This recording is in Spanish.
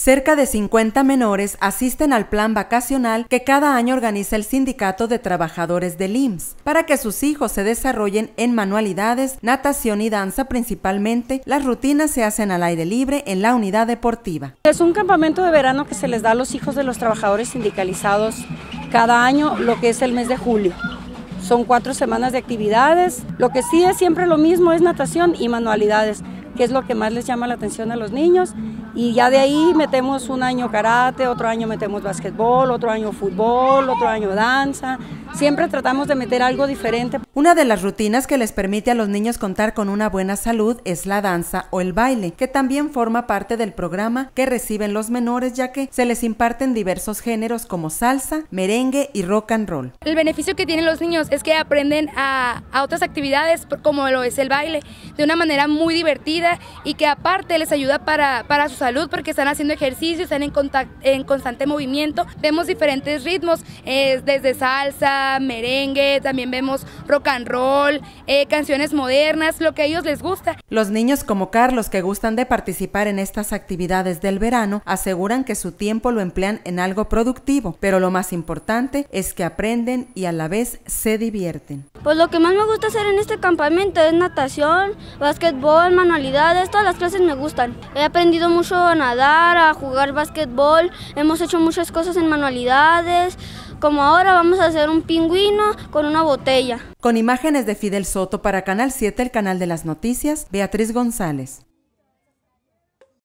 Cerca de 50 menores asisten al plan vacacional que cada año organiza el Sindicato de Trabajadores del IMSS para que sus hijos se desarrollen en manualidades, natación y danza principalmente. Las rutinas se hacen al aire libre en la unidad deportiva. Es un campamento de verano que se les da a los hijos de los trabajadores sindicalizados cada año, lo que es el mes de julio. Son 4 semanas de actividades. Lo que sí es siempre lo mismo es natación y manualidades, que es lo que más les llama la atención a los niños. Y ya de ahí metemos un año karate, otro año metemos básquetbol, otro año fútbol, otro año danza. Siempre tratamos de meter algo diferente. Una de las rutinas que les permite a los niños contar con una buena salud es la danza o el baile, que también forma parte del programa que reciben los menores, ya que se les imparten diversos géneros como salsa, merengue y rock and roll. El beneficio que tienen los niños es que aprenden a otras actividades como lo es el baile de una manera muy divertida y que aparte les ayuda para su salud porque están haciendo ejercicio, están en constante movimiento. Vemos diferentes ritmos, desde salsa, merengue, también vemos rock and roll, canciones modernas, lo que a ellos les gusta. Los niños como Carlos, que gustan de participar en estas actividades del verano, aseguran que su tiempo lo emplean en algo productivo, pero lo más importante es que aprenden y a la vez se divierten. Pues lo que más me gusta hacer en este campamento es natación, básquetbol, manualidades, todas las clases me gustan. He aprendido mucho a nadar, a jugar básquetbol, hemos hecho muchas cosas en manualidades, como ahora vamos a hacer un pingüino con una botella. Con imágenes de Fidel Soto para Canal 7, el canal de las noticias, Beatriz González.